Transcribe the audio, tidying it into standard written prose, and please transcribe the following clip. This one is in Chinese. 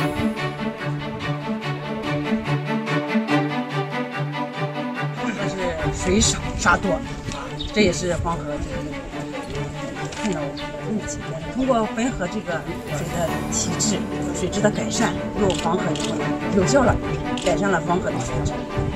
它是水少沙多，这也是黄河看到目前通过汾河这个水的体质、水质的改善，由黄河以后有效了改善了黄河的水质。